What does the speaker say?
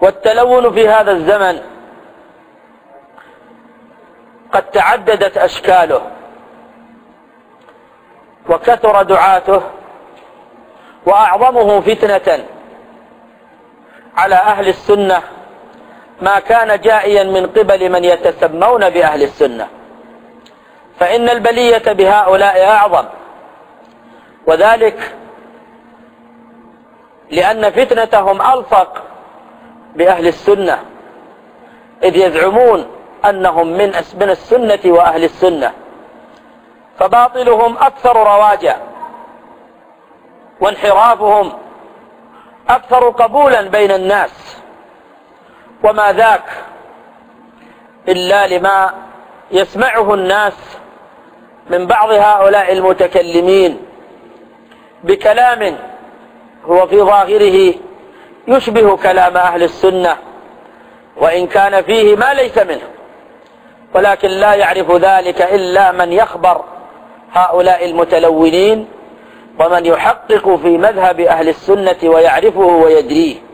والتلون في هذا الزمن قد تعددت أشكاله وكثر دعاته، وأعظمه فتنة على أهل السنة ما كان جائيا من قبل من يتسمون بأهل السنة، فإن البلية بهؤلاء أعظم، وذلك لأن فتنتهم ألصق بأهل السنة، إذ يزعمون أنهم من السنة وأهل السنة، فباطلهم أكثر رواجا، وانحرافهم أكثر قبولا بين الناس، وما ذاك إلا لما يسمعه الناس من بعض هؤلاء المتكلمين بكلام هو في ظاهره يشبه كلام أهل السنة، وإن كان فيه ما ليس منه، ولكن لا يعرف ذلك إلا من يخبر هؤلاء المتلونين، ومن يحقق في مذهب أهل السنة ويعرفه ويدريه.